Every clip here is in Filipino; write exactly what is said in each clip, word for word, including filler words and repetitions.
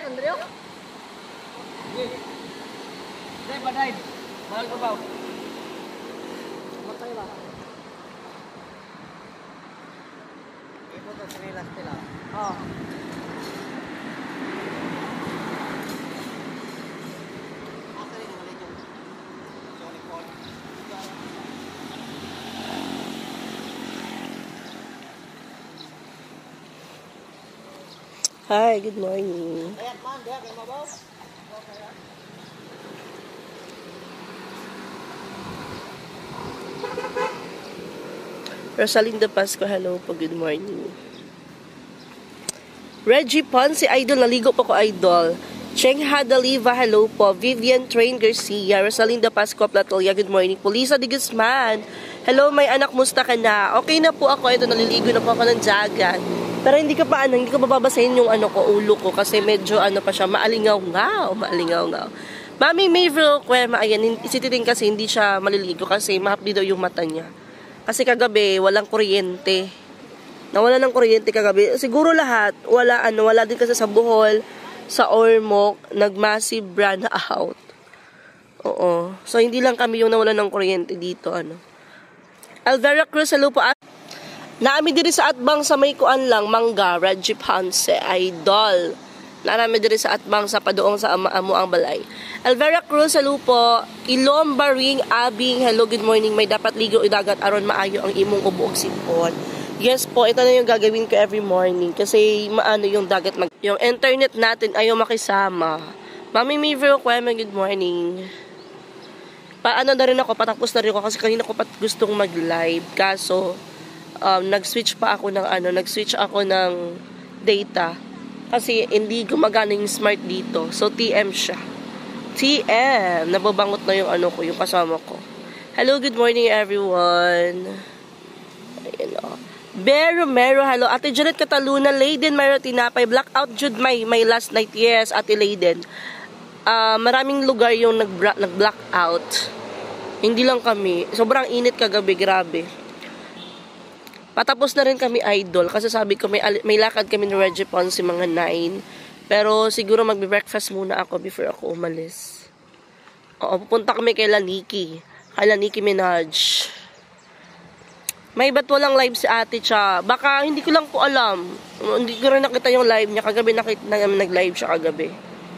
Andrea? Dive ba, dive? Mahal ko ba? Matay ba? Ito to, sinilas nila. Oo. Hi, good morning. Rosalinda Pasco, hello po, good morning. Reggie Ponce, idol, naligo po ko, idol. Cheng Hadaliva, hello po. Vivian Train Garcia, Rosalinda Pasco, Platolia, good morning. Polisa de Guzman, hello, may anak, musta ka na? Okay na po ako, ito, naliligo na po ako ng dagat. Pero hindi ko pa, ano, hindi ko mababasahin yung ano ko, ulo ko, kasi medyo, ano pa siya, maalingaw-ngaw, maalingaw-ngaw. Mami Mayville, Kwema, ayan, isititin kasi, hindi siya maliligo, kasi mahapdi daw yung mata niya. Kasi kagabi, walang kuryente. Nawala ng kuryente kagabi. Siguro lahat, wala, ano, wala din kasi sa Bohol, sa Ormoc, nag-massive brand out. Oo. So, hindi lang kami yung nawala ng kuryente dito, ano. Alvera Cruz, hello po, at naami diri sa atbang sa may kuan lang, Mangga, Reggie Ponce, idol. Naami diri sa atbang sa padoong sa ama-amo ang balay. Alvera Cruz, hello po. Ilomba Ring, Abing, hello, good morning. May dapat ligo idagat aron maayo ang imong ubuog sipon. Yes po, ito na yung gagawin ko every morning. Kasi maano yung dagat, mag yung internet natin ayaw makisama. Mami Mivro, Kwema, good morning. Paano na rin ako, patapos na rin ako kasi kanina ko pat gustong mag-live. Kaso, Um, nag-switch pa ako ng ano, nag-switch ako ng data kasi hindi gumagana yung smart dito. So, T M siya. T M. Nababangot na yung ano ko, yung kasama ko. Hello, good morning everyone. Ayan o. Bero, Mero, hello. Ate Janet Cataluna, Leiden, Mero, Tinapay, Blackout, Jude, my, my last night. Yes, Ate Leiden. Uh, maraming lugar yung nag-blackout. Hindi lang kami. Sobrang init kagabi, grabe. Patapos na rin kami, idol, kasi sabi ko may, may lakad kami ni Reggie Ponce mga nine. Pero siguro magbe-breakfast muna ako before ako umalis. Oo, pupunta kami kay Laniki. Kay Laniki Minaj. May ba't walang live si ate siya? Baka hindi ko lang po alam. Hindi ko rin nakita yung live niya. Kagabi nakita na nag-live siya kagabi.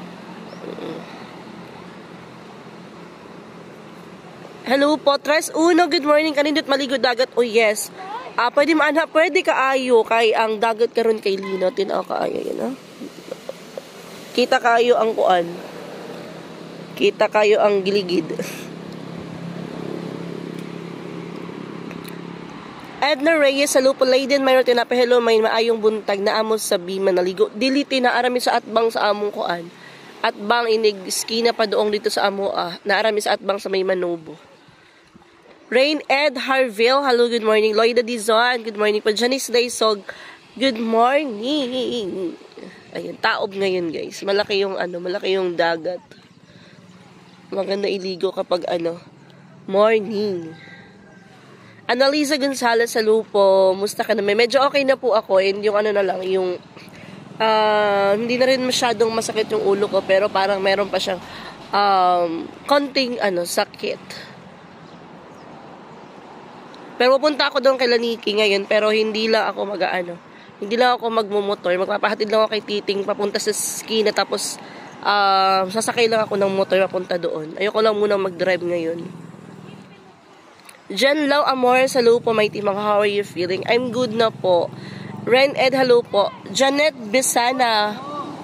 Hello po, Tres Uno, good morning. Kanindot maligo dagat. Oh yes. Ah, pwede maana, pwede kaayo kay ang dagat karon kay Lino, tinaw kaayo yan, ha? Kita kayo ang kuan. Kita kayo ang giligid. Edna Reyes, hello po, Leiden, mayroon tinapa, hello, may maayong buntag na amos sa Bima naligo. Diliti na arami sa atbang sa among kuan. Atbang inig skina pa doong dito sa amo, ah, na arami sa atbang sa may Manobo. Rain Ed Harville, hello, good morning. Loida Dizon, good morning po. Janice Daysog, good morning. Ayun, taob ngayon guys. Malaki yung ano, malaki yung dagat. Maganda iligo kapag ano, morning. Annalisa Gonzalez, hello po. Musta ka na? Medyo okay na po ako. And yung ano na lang, yung uh, hindi na rin masyadong masakit yung ulo ko, pero parang meron pa siyang um, konting ano, sakit. Pero pupunta ako doon kay Laniki ngayon, pero hindi lang ako mag-ano. Hindi lang ako magmumotor. Magpapahatid lang ako kay Titing papunta sa skina, tapos uh, sasakay lang ako ng motor papunta doon. Ayoko lang muna mag-drive ngayon. Jen Lau Amor, hello po, my team. How are you feeling? I'm good na po. Ren Ed, hello po. Janet Bisana.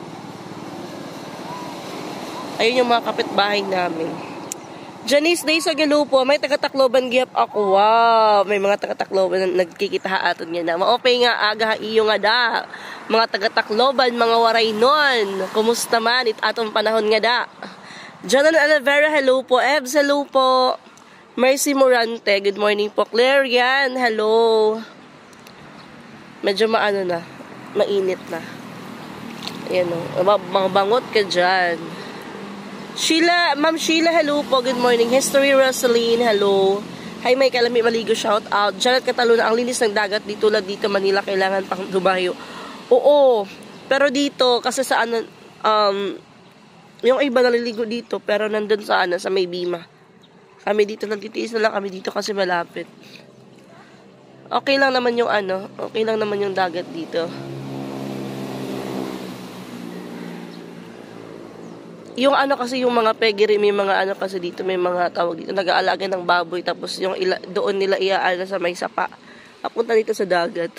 Ayun yung mga kapitbahay namin. Janice Day sa Galo po, may taga-Tacloban giyap ako. Wow, may mga taga-Tacloban na nagkikita aton nga na. Maopay nga aga iyo nga da. Mga taga-Tacloban, mga waray nun. Kumusta man it atong panahon nga da. Janan Alavera, hello po. Ebs, hello po. Mercy Morante, good morning po. Claire yan, hello. Medyo maano na, mainit na. Ayan o, mga bangot ka dyan. Sheila, Ma'am Sheila, hello po, good morning. History Rosaline, hello. Hi, may kalami maligo, shout out. Janet Cataluna, ang linis ng dagat dito lang dito Manila, kailangan pang dumayo. Oo, pero dito, kasi sa ano, Um, yung iba naliligo dito, pero nandun sa, ano, sa may Bima. Kami dito, nagtitiis na lang kami dito kasi malapit. Okay lang naman yung ano, okay lang naman yung dagat dito. Yung ano kasi yung mga pegiri, may mga ano kasi dito, may mga tawag dito, nag-aalaga ng baboy, tapos yung ila, doon nila iaala sa may sapa. Papunta dito sa dagat.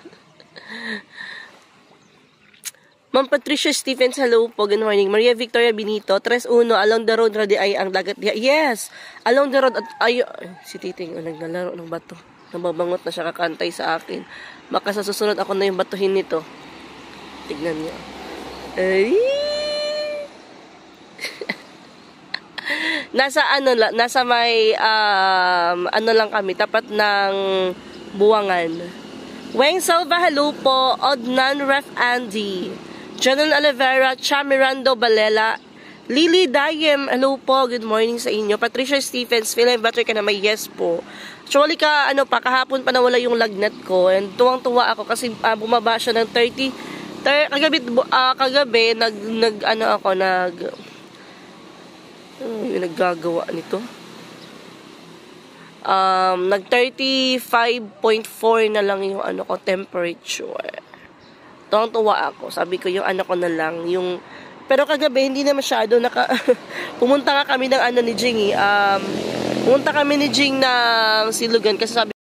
Ma'am Patricia Stephens, hello po, good morning. Maria Victoria Benito, tres uno, along the road, radi ay ang dagat. Yes, along the road, at ayo, si Titing, oh, naglalaro ng bato. Nababangot na siya, kakantay sa akin. Baka sa susunod ako na yung batuhin nito. Tignan niyo. Ay! Nasa ano la, nasa may um, ano lang kami, tapat ng Buwangan. Weng Salva, hello po. Odnan Ref Andy. Janan Olivera, Chamirando Balela. Lily Dayem, hello po. Good morning sa inyo. Patricia Stephens, feeling better ka na, may yes po. Actually ka, ano pa, kahapon pa nawala yung lagnat ko. And tuwang-tuwa ako kasi uh, bumaba siya ng thirty. Ter, kagabi, uh, kagabi, nag, nag, ano ako, nag, ano yung naggagawa nito? Um, nag thirty-five point four na lang yung ano ko, temperature. Tuwang-tuwa ako. Sabi ko yung ano ko na lang, yung, pero kagabi hindi na masyado, naka, pumunta nga kami ng ano ni Jing, um, pumunta kami ni Jing ng Silugan kasi sabi